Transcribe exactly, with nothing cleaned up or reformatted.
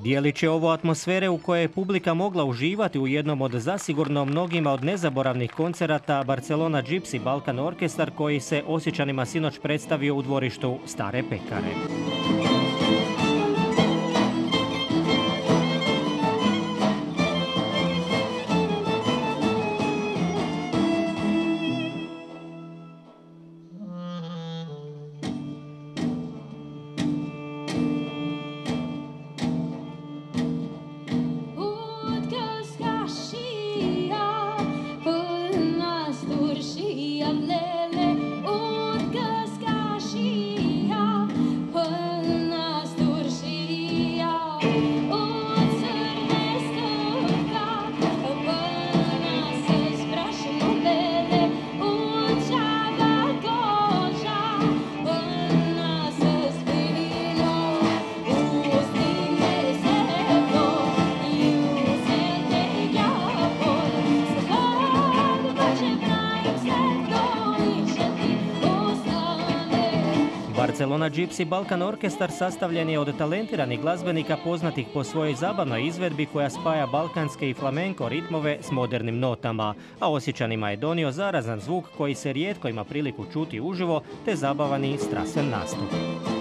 Dijelić je ovo atmosfere u kojoj je publika mogla uživati u jednom od zasigurno mnogima od nezaboravnih koncerata Barcelona Gypsy Balkan Orkestar koji se Osječanima sinoć predstavio u dvorištu Stare pekare. Barcelona Gypsy Balkan Orkestar sastavljen je od talentiranih glazbenika poznatih po svojoj zabavnoj izvedbi koja spaja balkanske i flamenko ritmove s modernim notama, a Osječanima je donio zarazan zvuk koji se rijetko ima priliku čuti uživo te zabavan i strasan nastup.